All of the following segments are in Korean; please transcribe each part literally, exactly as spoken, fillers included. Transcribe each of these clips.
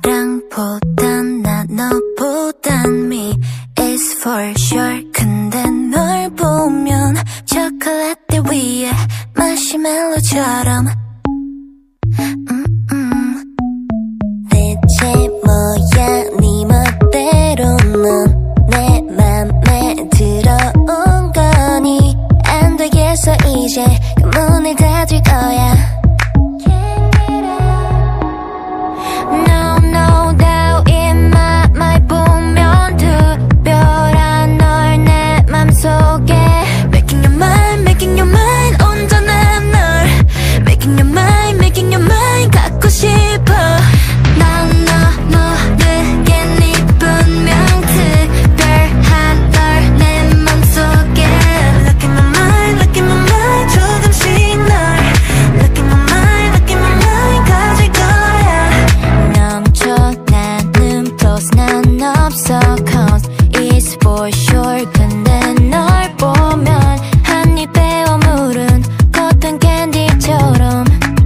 사랑보단 나 너보단 me is for sure. 근데 널 보면 초콜릿들 위에 마시멜로처럼 음, 음. 대체 뭐야 네 멋대로 넌 내 맘에 들어온 거니. 안 되겠어 이제 그 문을 닫을 거야. For sure. 근데 널 보면 한 입에 오물은 커튼 캔디처럼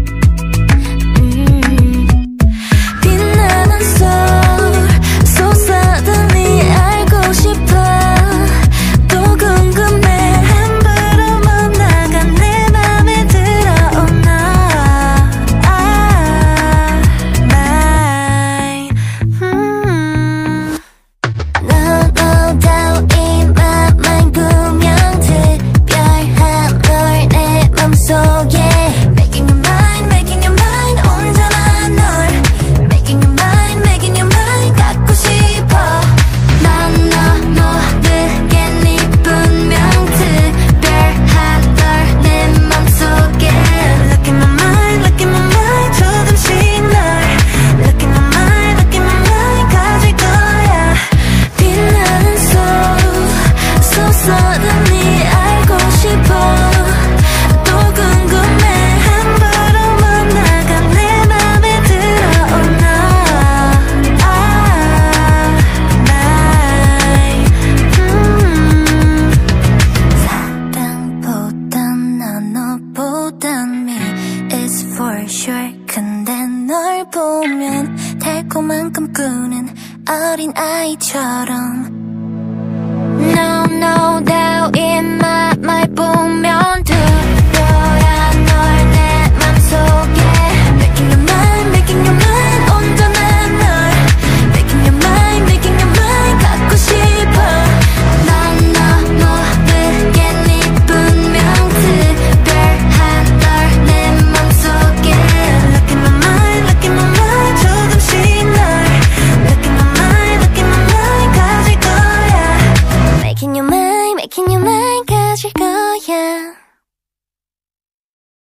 음. 빛나는 서울 솟아드니 알고 싶어. 또 궁금해 함부로 못 나가 내 맘에 들어오나. 아, my 음. 너, 너 for sure. 근데 널 보면 달콤한 꿈꾸는 어린 아이처럼 No, no doubt in my mind. 보면 특별한 널 내 맘속에 Making your mind, making your mind. 온전한 널 Making your mind, making your mind. 갖고 싶어. 난 너 모르게 네 분명 특별한 널 내 맘속에 Look in my mind, look in my mind. 조금씩 널 Look in my mind, look in my mind. 가질 거야. Making your mind, making your mind. 가질 거야.